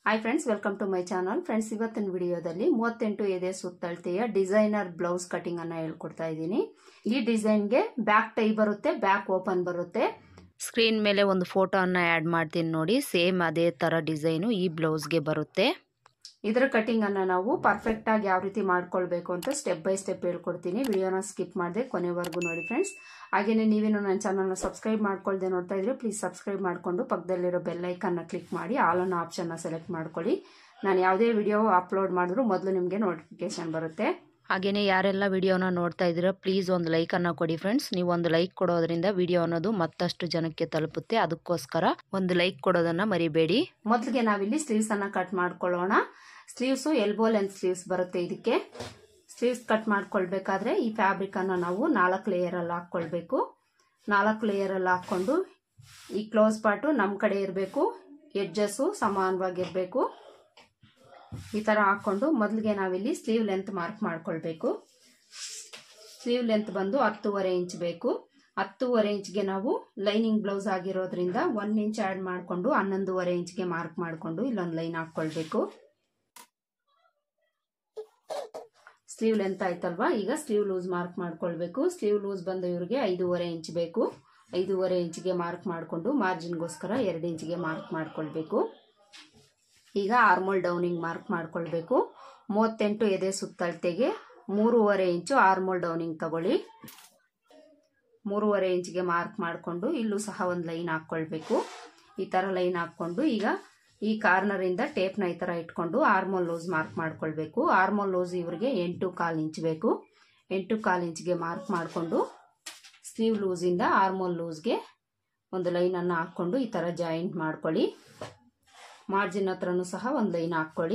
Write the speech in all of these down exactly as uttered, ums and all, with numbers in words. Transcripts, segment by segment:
Hi friends welcome to my channel friends ಇವತ್ತಿನ ವಿಡಿಯೋದಲ್ಲಿ ಮೂವತ್ತೆಂಟು ಎದೆ ಸುತ್ತಳತೆಯ ಡಿಸೈನರ್ ಬ್ಲೌಸ್ ಕಟಿಂಗ್ ಅನ್ನು ಹೇಳ್ಕೊಡ್ತಾ ಇದ್ದೀನಿ। ಈ ಡಿಸೈನ್ ಗೆ ಬ್ಯಾಕ್ ಟೈ ಬರುತ್ತೆ, ಬ್ಯಾಕ್ ಓಪನ್ ಬರುತ್ತೆ। ಸ್ಕ್ರೀನ್ ಮೇಲೆ ಒಂದು ಫೋಟೋ ಅನ್ನು ಆಡ್ ಮಾಡ್ತೀನಿ ನೋಡಿ, ಸೇಮ್ ಅದೇ ತರ ಡಿಸೈನ್ ಈ ಬ್ಲೌಸ್ ಗೆ ಬರುತ್ತೆ। ಇದರ ಕಟಿಂಗ್ ಅನ್ನು ನಾವು ಪರ್ಫೆಕ್ಟ್ ಆಗಿ ಯಾವ ರೀತಿ ಮಾಡ್ಕೊಳ್ಬೇಕು ಅಂತ ಸ್ಟೆಪ್ ಬೈ ಸ್ಟೆಪ್ ಹೇಳ್ಕೊಡ್ತೀನಿ। ವಿಡಿಯೋನ ಸ್ಕಿಪ್ ಮಾಡದೆ ಕೊನೆವರೆಗೂ ನೋಡಿ ಫ್ರೆಂಡ್ಸ್। ಹಾಗೇನೇ ನೀವೇನು ನನ್ನ ಚಾನಲ್ ನ ಸಬ್ಸ್ಕ್ರೈಬ್ ಮಾಡ್ಕೊಳ್ಳದೆ ನೋಡ್ತಾ ಇದ್ರೆ ಪ್ಲೀಸ್ ಸಬ್ಸ್ಕ್ರೈಬ್ ಮಾಡಿಕೊಂಡು ಪಕ್ಕದಲ್ಲಿರೋ ಬೆಲ್ ಐಕಾನ್ ನ ಕ್ಲಿಕ್ ಮಾಡಿ ಆಲ್ ಅನ್ನೋ ಆಪ್ಷನ್ ನ ಸೆಲೆಕ್ಟ್ ಮಾಡ್ಕೊಳ್ಳಿ। ನಾನು ಯಾವುದೇ ವಿಡಿಯೋ ಅಪ್ಲೋಡ್ ಮಾಡಿದ್ರು ಮೊದಲು ನಿಮಗೆ ನೋಟಿಫಿಕೇಶನ್ ಬರುತ್ತೆ। ಹಾಗೇನೇ ಯಾರೆಲ್ಲ ವಿಡಿಯೋನ ನೋಡ್ತಾ ಇದ್ದೀರಾ ಪ್ಲೀಸ್ ಒಂದು ಲೈಕ್ ಅನ್ನು ಕೊಡಿ ಫ್ರೆಂಡ್ಸ್। ನೀವು ಒಂದು ಲೈಕ್ ಕೊಡೋದ್ರಿಂದ ವಿಡಿಯೋ ಅನ್ನೋದು ಮತ್ತಷ್ಟು ಜನಕ್ಕೆ ತಲುಪುತ್ತೆ, ಅದಕ್ಕೋಸ್ಕರ ಒಂದು ಲೈಕ್ ಕೊಡೋದನ್ನ ಮರಿಬೇಡಿ। ಮೊದಲಿಗೆ ನಾವಿಲ್ಲಿ ಸ್ಲೀವ್ಸ್ ಅನ್ನ ಕಟ್ ಮಾಡ್ಕೊಳ್ಳೋಣ। ಸ್ಲೀವ್ಸ್ ಎಲ್ಬೋ ಲೆಂತ್ ಸ್ಲೀವ್ಸ್ ಬರುತ್ತೆ। ಇದಕ್ಕೆ ಸ್ಲೀವ್ಸ್ ಕಟ್ ಮಾಡ್ಕೊಳ್ಬೇಕಾದ್ರೆ ಈ ಫ್ಯಾಬ್ರಿಕ್ ಅನ್ನು ನಾವು ನಾಲ್ಕು ಲೇಯರ್ ಅಲ್ಲಿ ಹಾಕೊಳ್ಬೇಕು। ನಾಲ್ಕು ಲೇಯರ್ ಅಲ್ಲಿ ಹಾಕೊಂಡು ಈ ಕ್ಲೋಸ್ ಪಾರ್ಟ್ ನಮ್ಮ ಕಡೆ ಇರಬೇಕು, ಎಡ್ಜಸ್ ಸಮಾನವಾಗಿರ್ಬೇಕು। ಈ ತರ ಹಾಕೊಂಡು ಮೊದಲಿಗೆ ನಾವಿಲ್ಲಿ ಸ್ಲೀವ್ ಲೆಂತ್ ಮಾರ್ಕ್ ಮಾಡ್ಕೊಳ್ಬೇಕು। ಸ್ಲೀವ್ ಲೆಂತ್ ಬಂದು ಹತ್ತೂವರೆ ಇಂಚ್ ಬೇಕು। ಹತ್ತೂವರೆ ಇಂಚ್ಗೆ ನಾವು ಲೈನಿಂಗ್ ಬ್ಲೌಸ್ ಆಗಿರೋದ್ರಿಂದ ಒಂದ್ ಇಂಚ್ ಆಡ್ ಮಾಡ್ಕೊಂಡು ಹನ್ನೊಂದೂವರೆ ಇಂಚ್ಗೆ ಮಾರ್ಕ್ ಮಾಡ್ಕೊಂಡು ಇಲ್ಲೊಂದು ಲೈನ್ ಹಾಕೊಳ್ಬೇಕು। ಸ್ಲೀವ್ ಲೆಂತ್ ಆಯ್ತಲ್ವಾ, ಈಗ ಸ್ಲೀವ್ ಲೂಸ್ ಮಾರ್ಕ್ ಮಾಡ್ಕೊಳ್ಬೇಕು। ಸ್ಲೀವ್ ಲೂಸ್ ಬಂದು ಇವ್ರಿಗೆ ಐದೂವರೆ ಇಂಚ್ ಬೇಕು। ಐದೂವರೆ ಇಂಚ್ಗೆ ಮಾರ್ಕ್ ಮಾಡಿಕೊಂಡು ಮಾರ್ಜಿನ್ಗೋಸ್ಕರ ಎರಡು ಇಂಚ್ಗೆ ಮಾರ್ಕ್ ಮಾಡ್ಕೊಳ್ಬೇಕು। ಈಗ ಆರ್ಮೋಲ್ ಡೌನಿಂಗ್ ಮಾರ್ಕ್ ಮಾಡ್ಕೊಳ್ಬೇಕು। ಮೂವತ್ತೆಂಟು ಎದೆ ಸುತ್ತಳತೆಗೆ ಮೂರುವರೆ ಇಂಚು ಆರ್ಮೋಲ್ ಡೌನಿಂಗ್ ತಗೊಳ್ಳಿ। ಮೂರುವರೆ ಇಂಚ್ಗೆ ಮಾರ್ಕ್ ಮಾಡಿಕೊಂಡು ಇಲ್ಲೂ ಸಹ ಒಂದು ಲೈನ್ ಹಾಕೊಳ್ಬೇಕು। ಈ ತರ ಲೈನ್ ಹಾಕೊಂಡು ಈಗ ಈ ಕಾರ್ನರ್ ಇಂದ ಟೇಪ್ ನ ಈ ತರ ಇಟ್ಕೊಂಡು ಆರ್ಮೋಲ್ ಲೂಸ್ ಮಾರ್ಕ್ ಮಾಡ್ಕೊಳ್ಬೇಕು। ಆರ್ಮೋಲ್ ಲೂಸ್ ಇವ್ರಿಗೆ ಎಂಟು ಕಾಲ್ ಇಂಚ್ ಬೇಕು। ಎಂಟು ಕಾಲ್ ಇಂಚ್ಗೆ ಮಾರ್ಕ್ ಮಾಡಿಕೊಂಡು ಸ್ಲೀವ್ ಲೂಸ್ ಇಂದ ಆರ್ಮೋಲ್ ಲೂಸ್ಗೆ ಒಂದು ಲೈನ್ ಅನ್ನು ಹಾಕೊಂಡು ಈ ತರ ಜಾಯಿಂಟ್ ಮಾಡ್ಕೊಳ್ಳಿ। ಮಾರ್ಜಿನ್ ಹತ್ರನೂ ಸಹ ಒಂದು ಲೈನ್ ಹಾಕೊಳ್ಳಿ।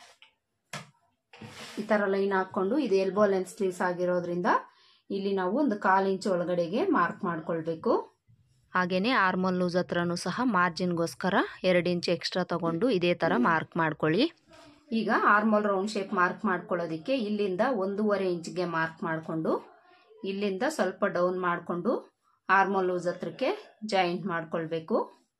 ಈ ತರ ಲೈನ್ ಹಾಕೊಂಡು ಇದು ಎಲ್ಬೋ ಲೆಂತ್ ಸ್ಲೀವ್ಸ್ ಆಗಿರೋದ್ರಿಂದ ಇಲ್ಲಿ ನಾವು ಒಂದು ಕಾಲ್ ಇಂಚ್ ಒಳಗಡೆಗೆ ಮಾರ್ಕ್ ಮಾಡ್ಕೊಳ್ಬೇಕು। ಹಾಗೇನೆ ಆರ್ಮೋಲ್ ಲೂಸ್ ಹತ್ರನೂ ಸಹ ಮಾರ್ಜಿನ್ಗೋಸ್ಕರ ಎರಡು ಇಂಚ್ ಎಕ್ಸ್ಟ್ರಾ ತಗೊಂಡು ಇದೇ ತರ ಮಾರ್ಕ್ ಮಾಡ್ಕೊಳ್ಳಿ। ಈಗ ಆರ್ಮೋಲ್ ರೌಂಡ್ ಶೇಪ್ ಮಾರ್ಕ್ ಮಾಡ್ಕೊಳ್ಳೋದಿಕ್ಕೆ ಇಲ್ಲಿಂದ ಒಂದೂವರೆ ಇಂಚ್ಗೆ ಮಾರ್ಕ್ ಮಾಡಿಕೊಂಡು ಇಲ್ಲಿಂದ ಸ್ವಲ್ಪ ಡೌನ್ ಮಾಡಿಕೊಂಡು ಆರ್ಮೋಲ್ ಲೂಸ್ ಹತ್ರಕ್ಕೆ ಜಾಯಿಂಟ್ ಮಾಡ್ಕೊಳ್ಬೇಕು।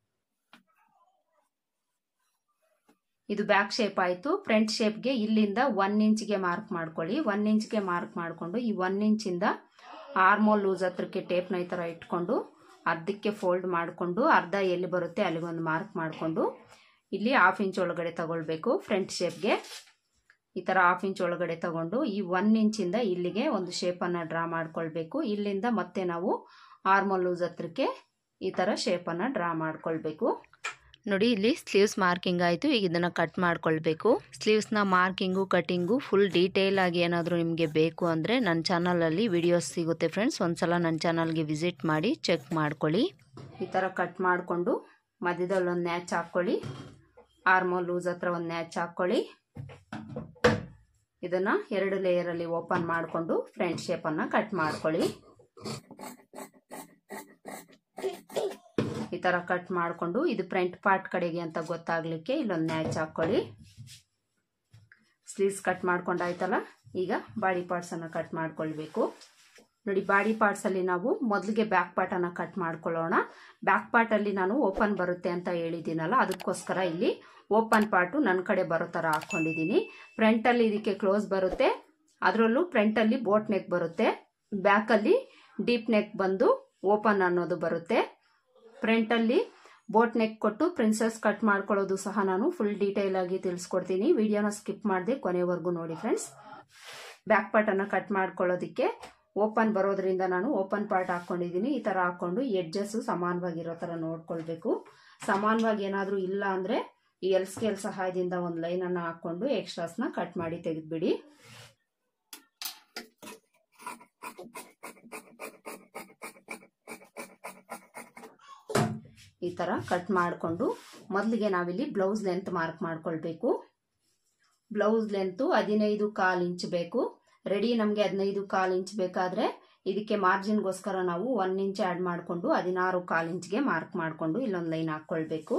ಇದು ಬ್ಯಾಕ್ ಶೇಪ್ ಆಯ್ತು। ಫ್ರಂಟ್ ಶೇಪ್ಗೆ ಇಲ್ಲಿಂದ ಒನ್ ಇಂಚ್ಗೆ ಮಾರ್ಕ್ ಮಾಡ್ಕೊಳ್ಳಿ। ಒನ್ ಇಂಚ್ಗೆ ಮಾರ್ಕ್ ಮಾಡಿಕೊಂಡು ಈ ಒನ್ ಇಂಚಿಂದ ಆರ್ಮೋಲ್ ಲೂಸ್ ಹತ್ರಕ್ಕೆ ಟೇಪ್ನ ಈ ತರ ಇಟ್ಕೊಂಡು ಅರ್ಧಕ್ಕೆ ಫೋಲ್ಡ್ ಮಾಡಿಕೊಂಡು ಅರ್ಧ ಎಲ್ಲಿ ಬರುತ್ತೆ ಅಲ್ಲಿಗೊಂದು ಮಾರ್ಕ್ ಮಾಡಿಕೊಂಡು ಇಲ್ಲಿ ಹಾಫ್ ಇಂಚ್ ಒಳಗಡೆ ತಗೊಳ್ಬೇಕು। ಫ್ರಂಟ್ ಶೇಪ್ಗೆ ಈ ತರ ಹಾಫ್ ಇಂಚ್ ಒಳಗಡೆ ತಗೊಂಡು ಈ ಒನ್ ಇಂಚಿಂದ ಇಲ್ಲಿಗೆ ಒಂದು ಶೇಪ್ ಅನ್ನ ಡ್ರಾ ಮಾಡ್ಕೊಳ್ಬೇಕು। ಇಲ್ಲಿಂದ ಮತ್ತೆ ನಾವು ಆರ್ಮೋಲ್ ಲೂಸ್ ಹತ್ರಕ್ಕೆ ಈ ತರ ಶೇಪ್ ಅನ್ನ ಡ್ರಾ ಮಾಡ್ಕೊಳ್ಬೇಕು। ನೋಡಿ ಇಲ್ಲಿ ಸ್ಲೀವ್ಸ್ ಮಾರ್ಕಿಂಗ್ ಆಯಿತು। ಈಗ ಇದನ್ನು ಕಟ್ ಮಾಡ್ಕೊಳ್ಬೇಕು। ಸ್ಲೀವ್ಸ್ನ ಮಾರ್ಕಿಂಗು ಕಟಿಂಗು ಫುಲ್ ಡೀಟೇಲ್ ಆಗಿ ಏನಾದರೂ ನಿಮಗೆ ಬೇಕು ಅಂದರೆ ನನ್ನ ಚಾನಲಲ್ಲಿ ವಿಡಿಯೋಸ್ ಸಿಗುತ್ತೆ ಫ್ರೆಂಡ್ಸ್, ಒಂದ್ಸಲ ನನ್ನ ಚಾನಲ್ಗೆ ವಿಸಿಟ್ ಮಾಡಿ ಚೆಕ್ ಮಾಡ್ಕೊಳ್ಳಿ। ಈ ಥರ ಕಟ್ ಮಾಡಿಕೊಂಡು ಮಧ್ಯದಲ್ಲಿ ಒಂದು ನ್ಯಾಚ್ ಹಾಕ್ಕೊಳ್ಳಿ। ಆರ್ಮೋಲ್ ಲೂಸ್ ಹತ್ರ ಒಂದು ನ್ಯಾಚ್ ಹಾಕ್ಕೊಳ್ಳಿ। ಇದನ್ನು ಎರಡು ಲೇಯರಲ್ಲಿ ಓಪನ್ ಮಾಡಿಕೊಂಡು ಫ್ರಂಟ್ ಶೇಪನ್ನು ಕಟ್ ಮಾಡ್ಕೊಳ್ಳಿ। ಈ ತರ ಕಟ್ ಮಾಡಿಕೊಂಡು ಇದು ಫ್ರಂಟ್ ಪಾರ್ಟ್ ಕಡೆಗೆ ಅಂತ ಗೊತ್ತಾಗ್ಲಿಕ್ಕೆ ಇಲ್ಲೊಂದು ನ್ಯಾಚ್ ಹಾಕೊಳ್ಳಿ। ಸ್ಲೀವ್ಸ್ ಕಟ್ ಮಾಡ್ಕೊಂಡಾಯ್ತಲ್ಲ, ಈಗ ಬಾಡಿ ಪಾರ್ಟ್ಸ್ ಅನ್ನ ಕಟ್ ಮಾಡ್ಕೊಳ್ಬೇಕು। ನೋಡಿ ಬಾಡಿ ಪಾರ್ಟ್ಸ್ ಅಲ್ಲಿ ನಾವು ಮೊದಲಿಗೆ ಬ್ಯಾಕ್ ಪಾರ್ಟ್ ಅನ್ನ ಕಟ್ ಮಾಡ್ಕೊಳ್ಳೋಣ। ಬ್ಯಾಕ್ ಪಾರ್ಟ್ ಅಲ್ಲಿ ನಾನು ಓಪನ್ ಬರುತ್ತೆ ಅಂತ ಹೇಳಿದ್ದೀನಲ್ಲ, ಅದಕ್ಕೋಸ್ಕರ ಇಲ್ಲಿ ಓಪನ್ ಪಾರ್ಟ್ ನನ್ನ ಕಡೆ ಬರೋ ತರ ಹಾಕೊಂಡಿದ್ದೀನಿ। ಫ್ರಂಟ್ ಅಲ್ಲಿ ಇದಕ್ಕೆ ಕ್ಲೋಸ್ ಬರುತ್ತೆ, ಅದರಲ್ಲೂ ಫ್ರಂಟ್ ಅಲ್ಲಿ ಬೋಟ್ ನೆಕ್ ಬರುತ್ತೆ, ಬ್ಯಾಕ್ ಅಲ್ಲಿ ಡೀಪ್ ನೆಕ್ ಬಂದು ಓಪನ್ ಅನ್ನೋದು ಬರುತ್ತೆ। ಫ್ರಂಟ್ ಅಲ್ಲಿ ಬೋಟ್ ನೆಕ್ ಕೊಟ್ಟು ಪ್ರಿನ್ಸೆಸ್ ಕಟ್ ಮಾಡ್ಕೊಳ್ಳೋದು ಸಹ ನಾನು ಫುಲ್ ಡೀಟೇಲ್ ಆಗಿ ತಿಳಿಸ್ಕೊಡ್ತೀನಿ। ವಿಡಿಯೋನ ಸ್ಕಿಪ್ ಮಾಡದೆ ಕೊನೆವರೆಗೂ ನೋಡಿ ಫ್ರೆಂಡ್ಸ್। ಬ್ಯಾಕ್ ಪಾರ್ಟ್ ಅನ್ನ ಕಟ್ ಮಾಡ್ಕೊಳ್ಳೋದಿಕ್ಕೆ ಓಪನ್ ಬರೋದ್ರಿಂದ ನಾನು ಓಪನ್ ಪಾರ್ಟ್ ಹಾಕೊಂಡಿದ್ದೀನಿ। ಈ ತರ ಹಾಕೊಂಡು ಎಡ್ಜಸ್ ಸಮಾನವಾಗಿರೋ ತರ ನೋಡ್ಕೊಳ್ಬೇಕು। ಸಮಾನವಾಗಿ ಏನಾದ್ರೂ ಇಲ್ಲ ಅಂದ್ರೆ ಈ ಎಲ್ ಸ್ಕೇಲ್ ಸಹಾಯದಿಂದ ಒಂದು ಲೈನ್ ಅನ್ನ ಹಾಕೊಂಡು ಎಕ್ಸ್ಟ್ರಾಸ್ ನ ಕಟ್ ಮಾಡಿ ತೆಗೆದ್ಬಿಡಿ। ಈ ತರ ಕಟ್ ಮಾಡಿಕೊಂಡು ಮೊದಲಿಗೆ ನಾವಿಲ್ಲಿ ಬ್ಲೌಸ್ ಲೆಂತ್ ಮಾರ್ಕ್ ಮಾಡ್ಕೊಳ್ಬೇಕು। ಬ್ಲೌಸ್ ಲೆಂತ್ ಹದಿನೈದು ಕಾಲ್ ಇಂಚ್ ಬೇಕು। ರೆಡಿ ನಮಗೆ ಹದಿನೈದು ಕಾಲ್ ಇಂಚ್ ಬೇಕಾದ್ರೆ ಇದಕ್ಕೆ ಮಾರ್ಜಿನ್ಗೋಸ್ಕರ ನಾವು ಒನ್ ಇಂಚ್ ಆಡ್ ಮಾಡಿಕೊಂಡು ಹದಿನಾರು ಕಾಲ್ ಇಂಚ್ಗೆ ಮಾರ್ಕ್ ಮಾಡಿಕೊಂಡು ಇಲ್ಲೊಂದು ಲೈನ್ ಹಾಕೊಳ್ಬೇಕು।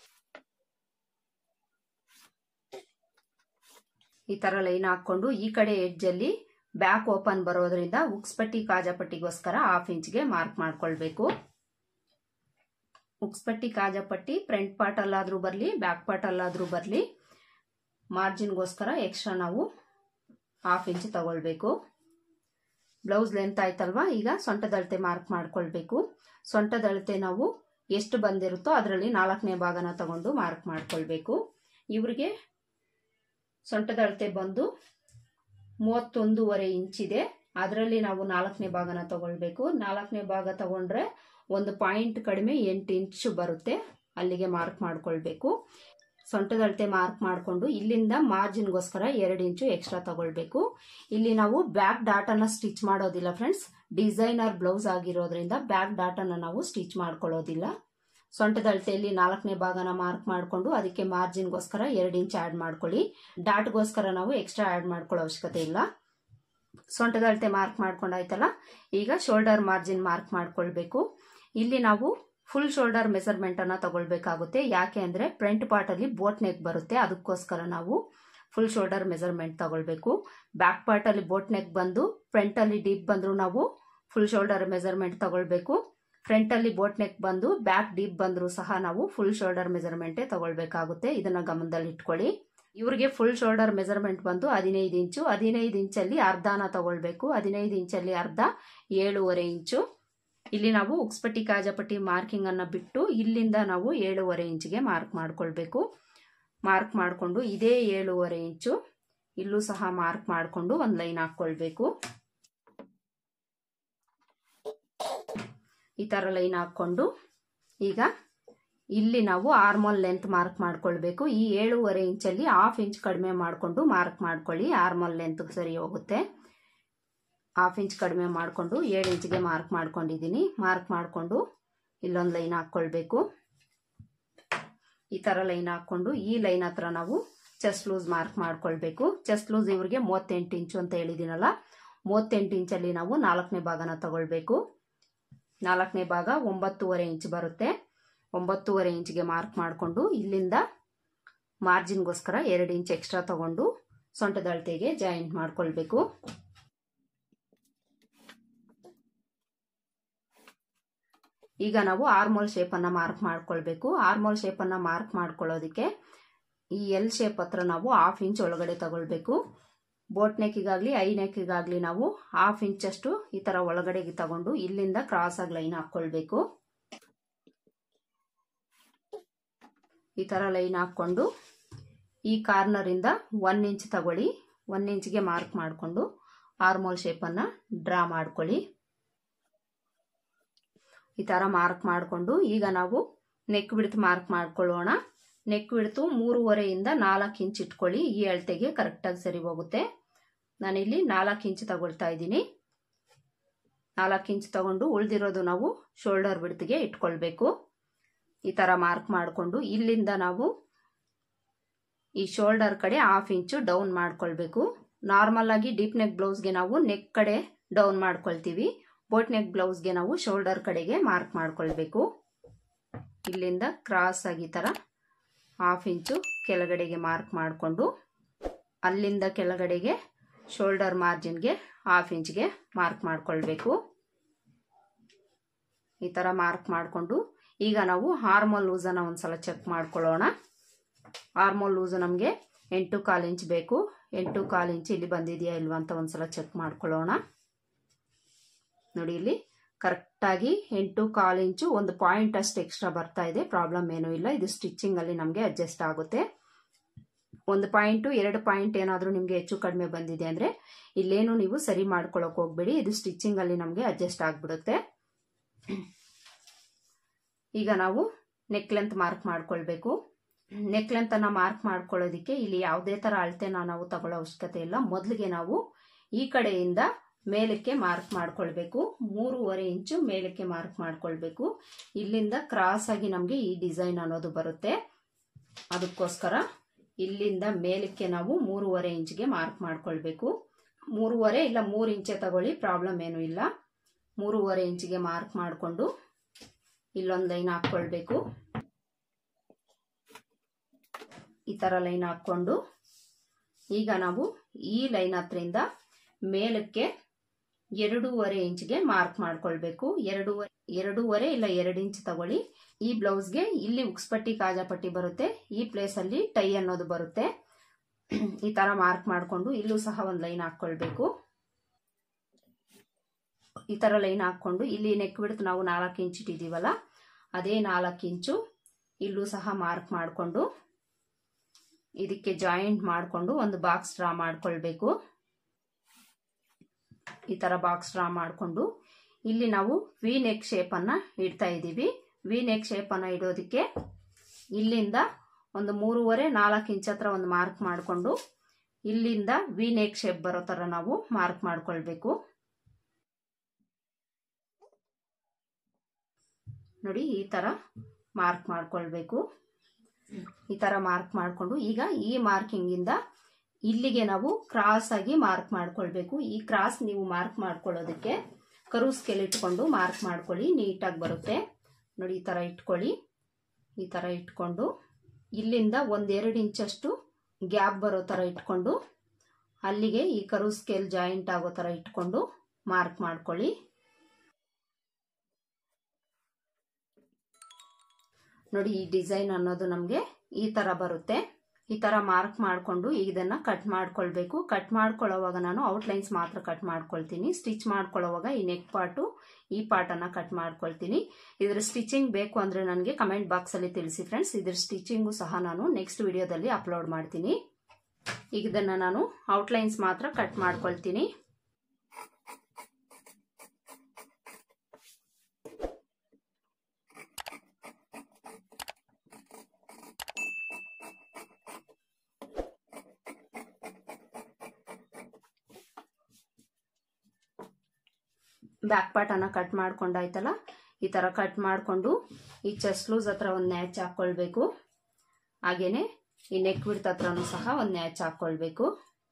ಈ ತರ ಲೈನ್ ಹಾಕೊಂಡು ಈ ಕಡೆ ಎಡ್ಜ್ ಅಲ್ಲಿ ಬ್ಯಾಕ್ ಓಪನ್ ಬರೋದ್ರಿಂದ ಉಕ್ಸ್ ಪಟ್ಟಿ ಕಾಜಾ ಪಟ್ಟಿಗೋಸ್ಕರ ಹಾಫ್ ಇಂಚ್ಗೆ ಮಾರ್ಕ್ ಮಾಡ್ಕೊಳ್ಬೇಕು। ಉಕ್ಸ್ಪಟ್ಟಿ ಕಾಜಾಪಟ್ಟಿ ಫ್ರಂಟ್ ಪಾರ್ಟ್ ಅಲ್ಲಾದ್ರೂ ಬರಲಿ ಬ್ಯಾಕ್ ಪಾರ್ಟ್ ಅಲ್ಲಾದ್ರೂ ಬರಲಿ ಮಾರ್ಜಿನ್ಗೋಸ್ಕರ ಎಕ್ಸ್ಟ್ರಾ ನಾವು ಹಾಫ್ ಇಂಚ್ ತಗೊಳ್ಬೇಕು. ಬ್ಲೌಸ್ ಲೆಂತ್ ಆಯ್ತಲ್ವಾ, ಈಗ ಸೊಂಟದ ಅಳತೆ ಮಾರ್ಕ್ ಮಾಡ್ಕೊಳ್ಬೇಕು. ಸೊಂಟದ ಅಳತೆ ನಾವು ಎಷ್ಟು ಬಂದಿರುತ್ತೋ ಅದರಲ್ಲಿ ನಾಲ್ಕನೇ ಭಾಗನ ತಗೊಂಡು ಮಾರ್ಕ್ ಮಾಡ್ಕೊಳ್ಬೇಕು. ಇವ್ರಿಗೆ ಸೊಂಟದ ಅಳತೆ ಬಂದು ಮೂವತ್ತೊಂದೂವರೆ ಇಂಚಿದೆ, ಅದರಲ್ಲಿ ನಾವು ನಾಲ್ಕನೇ ಭಾಗನ ತಗೊಳ್ಬೇಕು. ನಾಲ್ಕನೇ ಭಾಗ ತಗೊಂಡ್ರೆ ಒಂದು ಪಾಯಿಂಟ್ ಕಡಿಮೆ ಎಂಟು ಇಂಚು ಬರುತ್ತೆ, ಅಲ್ಲಿಗೆ ಮಾರ್ಕ್ ಮಾಡ್ಕೊಳ್ಬೇಕು. ಸೊಂಟದ ಅಳತೆ ಮಾರ್ಕ್ ಮಾಡಿಕೊಂಡು ಇಲ್ಲಿಂದ ಮಾರ್ಜಿನ್ಗೋಸ್ಕರ ಎರಡು ಇಂಚು ಎಕ್ಸ್ಟ್ರಾ ತಗೊಳ್ಬೇಕು. ಇಲ್ಲಿ ನಾವು ಬ್ಯಾಕ್ ಡಾಟನ್ನ ಸ್ಟಿಚ್ ಮಾಡೋದಿಲ್ಲ ಫ್ರೆಂಡ್ಸ್, ಡಿಸೈನರ್ ಬ್ಲೌಸ್ ಆಗಿರೋದ್ರಿಂದ ಬ್ಯಾಕ್ ಡಾಟನ್ನ ನಾವು ಸ್ಟಿಚ್ ಮಾಡ್ಕೊಳ್ಳೋದಿಲ್ಲ. ಸೊಂಟದ ಅಳತೆಯಲ್ಲಿ ನಾಲ್ಕನೇ ಭಾಗನ ಮಾರ್ಕ್ ಮಾಡಿಕೊಂಡು ಅದಕ್ಕೆ ಮಾರ್ಜಿನ್ಗೋಸ್ಕರ ಎರಡು ಇಂಚ್ ಆ್ಯಡ್ ಮಾಡ್ಕೊಳ್ಳಿ. ಡಾಟ್ಗೋಸ್ಕರ ನಾವು ಎಕ್ಸ್ಟ್ರಾ ಆ್ಯಡ್ ಮಾಡ್ಕೊಳ್ಳೋ ಅವಶ್ಯಕತೆ ಇಲ್ಲ. ಸೊಂಟದ ಅಳತೆ ಮಾರ್ಕ್ ಮಾಡ್ಕೊಂಡಾಯ್ತಲ್ಲ, ಈಗ ಶೋಲ್ಡರ್ ಮಾರ್ಜಿನ್ ಮಾರ್ಕ್ ಮಾಡ್ಕೊಳ್ಬೇಕು. ಇಲ್ಲಿ ನಾವು ಫುಲ್ ಶೋಲ್ಡರ್ ಮೆಜರ್ಮೆಂಟ್ ಅನ್ನ ತಗೊಳ್ಬೇಕಾಗುತ್ತೆ. ಯಾಕೆ ಅಂದ್ರೆ ಫ್ರಂಟ್ ಪಾರ್ಟ್ ಅಲ್ಲಿ ಬೋಟ್ ನೆಕ್ ಬರುತ್ತೆ, ಅದಕ್ಕೋಸ್ಕರ ನಾವು ಫುಲ್ ಶೋಲ್ಡರ್ ಮೆಜರ್ಮೆಂಟ್ ತಗೊಳ್ಬೇಕು. ಬ್ಯಾಕ್ ಪಾರ್ಟ್ ಅಲ್ಲಿ ಬೋಟ್ ನೆಕ್ ಬಂದು ಫ್ರಂಟ್ ಅಲ್ಲಿ ಡೀಪ್ ಬಂದ್ರು ನಾವು ಫುಲ್ ಶೋಲ್ಡರ್ ಮೆಜರ್ಮೆಂಟ್ ತಗೊಳ್ಬೇಕು. ಫ್ರಂಟ್ ಅಲ್ಲಿ ಬೋಟ್ ನೆಕ್ ಬಂದು ಬ್ಯಾಕ್ ಡೀಪ್ ಬಂದ್ರು ಸಹ ನಾವು ಫುಲ್ ಶೋಲ್ಡರ್ ಮೆಜರ್ಮೆಂಟೇ ತಗೊಳ್ಬೇಕಾಗುತ್ತೆ. ಇದನ್ನ ಗಮನದಲ್ಲಿ ಇಟ್ಕೊಳ್ಳಿ. ಇವ್ರಿಗೆ ಫುಲ್ ಶೋಲ್ಡರ್ ಮೆಜರ್ಮೆಂಟ್ ಬಂದು ಹದಿನೈದು ಇಂಚು. ಹದಿನೈದು ಇಂಚಲ್ಲಿ ಅರ್ಧನ ತಗೊಳ್ಬೇಕು. ಹದಿನೈದು ಇಂಚಲ್ಲಿ ಅರ್ಧ ಏಳೂವರೆ ಇಂಚು. ಇಲ್ಲಿ ನಾವು ಉಕ್ಸ್ಪಟ್ಟಿ ಕಾಜಾಪಟ್ಟಿ ಮಾರ್ಕಿಂಗ್ ಅನ್ನ ಬಿಟ್ಟು ಇಲ್ಲಿಂದ ನಾವು ಏಳೂವರೆ ಇಂಚಿಗೆ ಮಾರ್ಕ್ ಮಾಡ್ಕೊಳ್ಬೇಕು. ಮಾರ್ಕ್ ಮಾಡಿಕೊಂಡು ಇದೇ ಏಳೂವರೆ ಇಂಚು ಇಲ್ಲೂ ಸಹ ಮಾರ್ಕ್ ಮಾಡಿಕೊಂಡು ಒಂದು ಲೈನ್ ಹಾಕೊಳ್ಬೇಕು. ಈ ತರ ಲೈನ್ ಹಾಕೊಂಡು ಈಗ ಇಲ್ಲಿ ನಾವು ಆರ್ಮೋಲ್ ಲೆಂತ್ ಮಾರ್ಕ್ ಮಾಡ್ಕೊಳ್ಬೇಕು. ಈ ಏಳೂವರೆ ಇಂಚಲ್ಲಿ ಹಾಫ್ ಇಂಚ್ ಕಡಿಮೆ ಮಾಡಿಕೊಂಡು ಮಾರ್ಕ್ ಮಾಡ್ಕೊಳ್ಳಿ, ಆರ್ಮೋಲ್ ಲೆಂತ್ ಸರಿ ಹೋಗುತ್ತೆ. ಹಾಫ್ ಇಂಚ್ ಕಡಿಮೆ ಮಾಡಿಕೊಂಡು ಏಳು ಇಂಚಿಗೆ ಮಾರ್ಕ್ ಮಾಡ್ಕೊಂಡಿದ್ದೀನಿ. ಮಾರ್ಕ್ ಮಾಡಿಕೊಂಡು ಇಲ್ಲೊಂದು ಲೈನ್ ಹಾಕ್ಕೊಳ್ಬೇಕು. ಈ ತರ ಲೈನ್ ಹಾಕೊಂಡು ಈ ಲೈನ್ ಹತ್ರ ನಾವು ಚೆಸ್ಟ್ ಲೂಸ್ ಮಾರ್ಕ್ ಮಾಡ್ಕೊಳ್ಬೇಕು. ಚೆಸ್ಟ್ ಲೂಸ್ ಇವ್ರಿಗೆ ಮೂವತ್ತೆಂಟು ಇಂಚು ಅಂತ ಹೇಳಿದಿನಲ್ಲ, ಮೂವತ್ತೆಂಟು ಇಂಚಲ್ಲಿ ನಾವು ನಾಲ್ಕನೇ ಭಾಗನ ತಗೊಳ್ಬೇಕು. ನಾಲ್ಕನೇ ಭಾಗ ಒಂಬತ್ತೂವರೆ ಇಂಚ್ ಬರುತ್ತೆ. ಒಂಬತ್ತೂವರೆ ಇಂಚಿಗೆ ಮಾರ್ಕ್ ಮಾಡಿಕೊಂಡು ಇಲ್ಲಿಂದ ಮಾರ್ಜಿನ್ಗೋಸ್ಕರ ಎರಡು ಇಂಚ್ ಎಕ್ಸ್ಟ್ರಾ ತಗೊಂಡು ಸೊಂಟದ ಅಳತೆಗೆ ಜಾಯಿಂಟ್ ಮಾಡ್ಕೊಳ್ಬೇಕು. ಈಗ ನಾವು ಆರ್ಮೋಲ್ ಶೇಪ್ ಅನ್ನ ಮಾರ್ಕ್ ಮಾಡ್ಕೊಳ್ಬೇಕು. ಆರ್ಮೋಲ್ ಶೇಪ್ ಅನ್ನ ಮಾರ್ಕ್ ಮಾಡ್ಕೊಳ್ಳೋದಕ್ಕೆ ಈ ಎಲ್ ಶೇಪ್ ಹತ್ರ ನಾವು ಹಾಫ್ ಇಂಚ್ ಒಳಗಡೆ ತಗೊಳ್ಬೇಕು. ಬೋಟ್ ನೆಕ್ಕಿಗಾಗ್ಲಿ ಐ ನೆಕ್ಕಿಗಾಗ್ಲಿ ನಾವು ಹಾಫ್ ಇಂಚ್ ಅಷ್ಟು ಈ ತರ ಒಳಗಡೆಗೆ ತಗೊಂಡು ಇಲ್ಲಿಂದ ಕ್ರಾಸ್ ಆಗಿ ಲೈನ್ ಹಾಕೊಳ್ಬೇಕು. ಈ ತರ ಲೈನ್ ಹಾಕೊಂಡು ಈ ಕಾರ್ನರ್ ಇಂದ ಒನ್ ಇಂಚ್ ತಗೊಳ್ಳಿ. ಒನ್ ಇಂಚ್ಗೆ ಮಾರ್ಕ್ ಮಾಡಿಕೊಂಡು ಆರ್ಮೋಲ್ ಶೇಪ್ ಅನ್ನ ಡ್ರಾ ಮಾಡ್ಕೊಳ್ಳಿ. ಈ ತರ ಮಾರ್ಕ್ ಮಾಡಿಕೊಂಡು ಈಗ ನಾವು ನೆಕ್ ಬಿಡ್ತ್ ಮಾರ್ಕ್ ಮಾಡ್ಕೊಳ್ಳೋಣ. ನೆಕ್ ಬಿಡ್ತು ಮೂರುವರೆಯಿಂದ ನಾಲ್ಕು ಇಂಚ್ ಇಟ್ಕೊಳ್ಳಿ. ಈ ಅಳತೆಗೆ ಕರೆಕ್ಟಾಗಿ ಸರಿ ಹೋಗುತ್ತೆ. ನಾನಿಲ್ಲಿ ನಾಲ್ಕು ಇಂಚ್ ತಗೊಳ್ತಾ ಇದ್ದೀನಿ. ನಾಲ್ಕು ಇಂಚ್ ತಗೊಂಡು ಉಳಿದಿರೋದು ನಾವು ಶೋಲ್ಡರ್ ಬಿಡ್ತಿಗೆ ಇಟ್ಕೊಳ್ಬೇಕು. ಈ ತರ ಮಾರ್ಕ್ ಮಾಡಿಕೊಂಡು ಇಲ್ಲಿಂದ ನಾವು ಈ ಶೋಲ್ಡರ್ ಕಡೆ ಹಾಫ್ ಇಂಚು ಡೌನ್ ಮಾಡ್ಕೊಳ್ಬೇಕು. ನಾರ್ಮಲ್ ಆಗಿ ಡೀಪ್ ನೆಕ್ ಬ್ಲೌಸ್ಗೆ ನಾವು ನೆಕ್ ಕಡೆ ಡೌನ್ ಮಾಡ್ಕೊಳ್ತೀವಿ. ಬೋಟ್ ನೆಕ್ ಬ್ಲೌಸ್ಗೆ ನಾವು ಶೋಲ್ಡರ್ ಕಡೆಗೆ ಮಾರ್ಕ್ ಮಾಡ್ಕೊಳ್ಬೇಕು. ಇಲ್ಲಿಂದ ಕ್ರಾಸ್ ಆಗಿ ತರ ಹಾಫ್ ಇಂಚು ಕೆಳಗಡೆಗೆ ಮಾರ್ಕ್ ಮಾಡಿಕೊಂಡು ಅಲ್ಲಿಂದ ಕೆಳಗಡೆಗೆ ಶೋಲ್ಡರ್ ಮಾರ್ಜಿನ್ಗೆ ಹಾಫ್ ಇಂಚ್ಗೆ ಮಾರ್ಕ್ ಮಾಡ್ಕೊಳ್ಬೇಕು. ಈ ತರ ಮಾರ್ಕ್ ಮಾಡಿಕೊಂಡು ಈಗ ನಾವು ಆರ್ಮೋಲ್ ಲೂಸನ್ನ ಒಂದ್ಸಲ ಚೆಕ್ ಮಾಡ್ಕೊಳ್ಳೋಣ. ಆರ್ಮೋಲ್ ಲೂಸ್ ನಮಗೆ ಎಂಟು ಕಾಲು ಇಂಚ್ ಬೇಕು. ಎಂಟು ಕಾಲು ಇಂಚ್ ಇಲ್ಲಿ ಬಂದಿದೆಯಾ ಇಲ್ವಾ ಅಂತ ಒಂದ್ಸಲ ಚೆಕ್ ಮಾಡ್ಕೊಳ್ಳೋಣ. ನೋಡಿ ಇಲ್ಲಿ ಕರೆಕ್ಟಾಗಿ ಎಂಟು ಕಾಲು ಇಂಚು ಒಂದು ಪಾಯಿಂಟ್ ಅಷ್ಟು ಎಕ್ಸ್ಟ್ರಾ ಬರ್ತಾ ಇದೆ. ಪ್ರಾಬ್ಲಮ್ ಏನೂ ಇಲ್ಲ, ಇದು ಸ್ಟಿಚಿಂಗ್ ಅಲ್ಲಿ ನಮಗೆ ಅಡ್ಜಸ್ಟ್ ಆಗುತ್ತೆ. ಒಂದು ಪಾಯಿಂಟು ಎರಡು ಪಾಯಿಂಟ್ ಏನಾದರೂ ನಿಮಗೆ ಹೆಚ್ಚು ಕಡಿಮೆ ಬಂದಿದೆ ಅಂದ್ರೆ ಇಲ್ಲೇನು ನೀವು ಸರಿ ಮಾಡ್ಕೊಳಕ್ ಹೋಗ್ಬೇಡಿ, ಇದು ಸ್ಟಿಚಿಂಗ್ ಅಲ್ಲಿ ನಮಗೆ ಅಡ್ಜಸ್ಟ್ ಆಗ್ಬಿಡುತ್ತೆ. ಈಗ ನಾವು ನೆಕ್ ಲೆಂತ್ ಮಾರ್ಕ್ ಮಾಡ್ಕೊಳ್ಬೇಕು. ನೆಕ್ ಲೆಂತ್ ಅನ್ನ ಮಾರ್ಕ್ ಮಾಡ್ಕೊಳ್ಳೋದಿಕ್ಕೆ ಇಲ್ಲಿ ಯಾವುದೇ ತರ ಅಳತೆನ ನಾವು ತಗೊಳ್ಳೋ ಅವಶ್ಯಕತೆ ಇಲ್ಲ. ಮೊದಲಿಗೆ ನಾವು ಈ ಕಡೆಯಿಂದ ಮೇಲಕ್ಕೆ ಮಾರ್ಕ್ ಮಾಡ್ಕೊಳ್ಬೇಕು. ಮೂರುವರೆ ಇಂಚು ಮೇಲಕ್ಕೆ ಮಾರ್ಕ್ ಮಾಡ್ಕೊಳ್ಬೇಕು. ಇಲ್ಲಿಂದ ಕ್ರಾಸ್ ಆಗಿ ನಮಗೆ ಈ ಡಿಸೈನ್ ಅನ್ನೋದು ಬರುತ್ತೆ. ಅದಕ್ಕೋಸ್ಕರ ಇಲ್ಲಿಂದ ಮೇಲಕ್ಕೆ ನಾವು ಮೂರುವರೆ ಇಂಚ್ಗೆ ಮಾರ್ಕ್ ಮಾಡ್ಕೊಳ್ಬೇಕು. ಮೂರುವರೆ ಇಲ್ಲ ಮೂರು ಇಂಚೆ ತಗೊಳ್ಳಿ, ಪ್ರಾಬ್ಲಮ್ ಏನು ಇಲ್ಲ. ಮೂರುವರೆ ಇಂಚಿಗೆ ಮಾರ್ಕ್ ಮಾಡಿಕೊಂಡು ಇಲ್ಲೊಂದು ಲೈನ್ ಹಾಕೊಳ್ಬೇಕು. ಈ ತರ ಲೈನ್ ಹಾಕೊಂಡು ಈಗ ನಾವು ಈ ಲೈನ್ ಹತ್ರಿಂದ ಮೇಲಕ್ಕೆ ಎರಡೂವರೆ ಇಂಚ್ಗೆ ಮಾರ್ಕ್ ಮಾಡ್ಕೊಳ್ಬೇಕು. ಎರಡೂವರೆ ಎರಡೂವರೆ ಇಲ್ಲ ಎರಡು ಇಂಚ್ ತಗೊಳ್ಳಿ. ಈ ಬ್ಲೌಸ್ಗೆ ಇಲ್ಲಿ ಉಕ್ಸ್ಪಟ್ಟಿ ಕಾಜಾಪಟ್ಟಿ ಬರುತ್ತೆ, ಈ ಪ್ಲೇಸ್ ಅಲ್ಲಿ ಟೈ ಅನ್ನೋದು ಬರುತ್ತೆ. ಈ ತರ ಮಾರ್ಕ್ ಮಾಡ್ಕೊಂಡು ಇಲ್ಲೂ ಸಹ ಒಂದು ಲೈನ್ ಹಾಕೊಳ್ಬೇಕು. ಈ ತರ ಲೈನ್ ಹಾಕೊಂಡು ಇಲ್ಲಿ ನೆಕ್ ಬಿಡ್ತು ನಾವು ನಾಲ್ಕು ಇಂಚ್ ಇಟ್ಟಿದೀವಲ್ಲ, ಅದೇ ನಾಲ್ಕು ಇಂಚು ಇಲ್ಲೂ ಸಹ ಮಾರ್ಕ್ ಮಾಡಿಕೊಂಡು ಇದಕ್ಕೆ ಜಾಯಿಂಟ್ ಮಾಡಿಕೊಂಡು ಒಂದು ಬಾಕ್ಸ್ ಡ್ರಾ ಮಾಡ್ಕೊಳ್ಬೇಕು. ಈ ತರ ಬಾಕ್ಸ್ ಡ್ರಾ ಮಾಡಿಕೊಂಡು ಇಲ್ಲಿ ನಾವು ವಿ ನೆಕ್ ಶೇಪ್ ಅನ್ನ ಇಡ್ತಾ ಇದ್ದೀವಿ. ವಿ ನೆಕ್ ಶೇಪ್ ಅನ್ನ ಇಡೋದಕ್ಕೆ ಇಲ್ಲಿಂದ ಒಂದು ಮೂರುವರೆ ನಾಲ್ಕು ಇಂಚ್ ಹತ್ರ ಒಂದು ಮಾರ್ಕ್ ಮಾಡಿಕೊಂಡು ಇಲ್ಲಿಂದ ವಿ ನೆಕ್ ಶೇಪ್ ಬರೋ ತರ ನಾವು ಮಾರ್ಕ್ ಮಾಡ್ಕೊಳ್ಬೇಕು. ನೋಡಿ ಈ ತರ ಮಾರ್ಕ್ ಮಾಡ್ಕೊಳ್ಬೇಕು. ಈ ತರ ಮಾರ್ಕ್ ಮಾಡಿಕೊಂಡು ಈಗ ಈ ಮಾರ್ಕಿಂಗ್ ಇಂದ ಇಲ್ಲಿಗೆ ನಾವು ಕ್ರಾಸ್ ಆಗಿ ಮಾರ್ಕ್ ಮಾಡ್ಕೊಳ್ಬೇಕು. ಈ ಕ್ರಾಸ್ ನೀವು ಮಾರ್ಕ್ ಮಾಡ್ಕೊಳ್ಳೋದಕ್ಕೆ ಕರು ಸ್ಕೇಲ್ ಇಟ್ಕೊಂಡು ಮಾರ್ಕ್ ಮಾಡ್ಕೊಳ್ಳಿ, ನೀಟಾಗಿ ಬರುತ್ತೆ. ನೋಡಿ ಈ ತರ ಇಟ್ಕೊಳ್ಳಿ. ಈ ತರ ಇಟ್ಕೊಂಡು ಇಲ್ಲಿಂದ ಒಂದೆರಡು ಇಂಚಷ್ಟು ಗ್ಯಾಪ್ ಬರೋ ತರ ಇಟ್ಕೊಂಡು ಅಲ್ಲಿಗೆ ಈ ಕರು ಸ್ಕೇಲ್ ಜಾಯಿಂಟ್ ಆಗೋ ತರ ಇಟ್ಕೊಂಡು ಮಾರ್ಕ್ ಮಾಡ್ಕೊಳ್ಳಿ. ನೋಡಿ ಈ ಡಿಸೈನ್ ಅನ್ನೋದು ನಮಗೆ ಈ ತರ ಬರುತ್ತೆ. ಈ ತರ ಮಾರ್ಕ್ ಮಾಡಿಕೊಂಡು ಇದನ್ನ ಕಟ್ ಮಾಡ್ಕೊಳ್ಬೇಕು. ಕಟ್ ಮಾಡ್ಕೊಳ್ಳೋವಾಗ ನಾನು ಔಟ್ಲೈನ್ಸ್ ಮಾತ್ರ ಕಟ್ ಮಾಡ್ಕೊಳ್ತೀನಿ. ಸ್ಟಿಚ್ ಮಾಡ್ಕೊಳ್ಳೋವಾಗ ಈ ನೆಕ್ ಪಾರ್ಟು ಈ ಪಾರ್ಟ್ ಅನ್ನ ಕಟ್ ಮಾಡ್ಕೊಳ್ತೀನಿ. ಇದ್ರ ಸ್ಟಿಚಿಂಗ್ ಬೇಕು ಅಂದ್ರೆ ನನಗೆ ಕಮೆಂಟ್ ಬಾಕ್ಸ್ ಅಲ್ಲಿ ತಿಳಿಸಿ ಫ್ರೆಂಡ್ಸ್. ಇದ್ರ ಸ್ಟಿಚಿಂಗು ಸಹ ನಾನು ನೆಕ್ಸ್ಟ್ ವಿಡಿಯೋದಲ್ಲಿ ಅಪ್ಲೋಡ್ ಮಾಡ್ತೀನಿ. ಈಗ ಇದನ್ನ ನಾನು ಔಟ್ಲೈನ್ಸ್ ಮಾತ್ರ ಕಟ್ ಮಾಡ್ಕೊಳ್ತೀನಿ. ಬ್ಯಾಕ್ ಪಾರ್ಟ್ ಅನ್ನ ಕಟ್ ಮಾಡ್ಕೊಂಡಾಯ್ತಲ್ಲ, ಈ ತರ ಕಟ್ ಮಾಡ್ಕೊಂಡು ಈ ಚೆಸ್ಟ್ ಲೂಸ್ ಹತ್ರ ಒಂದು ನ್ಯಾಚ್ ಹಾಕೊಳ್ಬೇಕು. ಹಾಗೇನೆ ಈ ನೆಕ್ ವಿಡ್ತ್ ಹತ್ರನೂ ಸಹ ಒಂದು ನ್ಯಾಚ್ ಹಾಕೊಳ್ಬೇಕು.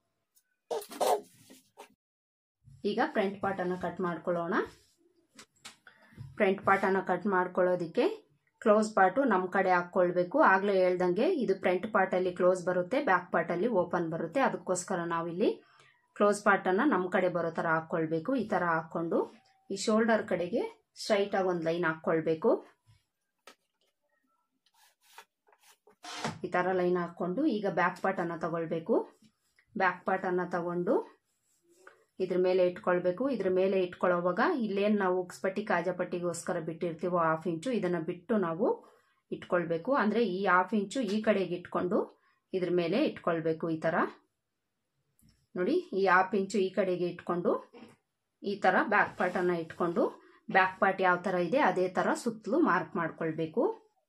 ಈಗ ಫ್ರಂಟ್ ಪಾರ್ಟ್ ಅನ್ನ ಕಟ್ ಮಾಡ್ಕೊಳ್ಳೋಣ. ಫ್ರಂಟ್ ಪಾರ್ಟ್ ಅನ್ನ ಕಟ್ ಮಾಡ್ಕೊಳ್ಳೋದಿಕ್ಕೆ ಕ್ಲೋಸ್ ಪಾರ್ಟ್ ನಮ್ ಕಡೆ ಹಾಕೊಳ್ಬೇಕು. ಆಗ್ಲೇ ಹೇಳ್ದಂಗೆ ಇದು ಫ್ರಂಟ್ ಪಾರ್ಟ್ ಅಲ್ಲಿ ಕ್ಲೋಸ್ ಬರುತ್ತೆ, ಬ್ಯಾಕ್ ಪಾರ್ಟ್ ಅಲ್ಲಿ ಓಪನ್ ಬರುತ್ತೆ. ಅದಕ್ಕೋಸ್ಕರ ನಾವಿಲ್ಲಿ ಕ್ಲೋಸ್ ಪಾರ್ಟ್ ಅನ್ನ ನಮ್ ಕಡೆ ಬರೋ ತರ ಹಾಕೊಳ್ಬೇಕು. ಈ ತರ ಹಾಕೊಂಡು ಈ ಶೋಲ್ಡರ್ ಕಡೆಗೆ ಸ್ಟ್ರೈಟ್ ಆಗಿ ಒಂದು ಲೈನ್ ಹಾಕೊಳ್ಬೇಕು. ಈ ತರ ಲೈನ್ ಹಾಕೊಂಡು ಈಗ ಬ್ಯಾಕ್ ಪಾರ್ಟ್ ಅನ್ನ ತಗೊಳ್ಬೇಕು. ಬ್ಯಾಕ್ ಪಾರ್ಟ್ ಅನ್ನ ತಗೊಂಡು ಇದ್ರ ಮೇಲೆ ಇಟ್ಕೊಳ್ಬೇಕು. ಇದ್ರ ಮೇಲೆ ಇಟ್ಕೊಳ್ಳೋವಾಗ ಇಲ್ಲೇನ್ ನಾವು ಉಕ್ಸ್ಪಟ್ಟಿ ಕಾಜಾಪಟ್ಟಿಗೋಸ್ಕರ ಬಿಟ್ಟಿರ್ತೀವೋ ಹಾಫ್ ಇಂಚು ಇದನ್ನ ಬಿಟ್ಟು ನಾವು ಇಟ್ಕೊಳ್ಬೇಕು. ಅಂದ್ರೆ ಈ ಹಾಫ್ ಇಂಚು ಈ ಕಡೆಗೆ ಇಟ್ಕೊಂಡು ಇದ್ರ ಮೇಲೆ ಇಟ್ಕೊಳ್ಬೇಕು. ಈ ತರ ನೋಡಿ, ಈ ಹಾಫ್ ಇಂಚು ಈ ಕಡೆಗೆ ಇಟ್ಕೊಂಡು ಈ ತರ ಬ್ಯಾಕ್ ಪಾರ್ಟ್ ಅನ್ನ ಇಟ್ಕೊಂಡು ಬ್ಯಾಕ್ ಪಾರ್ಟ್ ಯಾವ ತರ ಇದೆ ಅದೇ ತರ ಸುತ್ತಲೂ ಮಾರ್ಕ್ ಮಾಡ್ಕೊಳ್ಬೇಕು.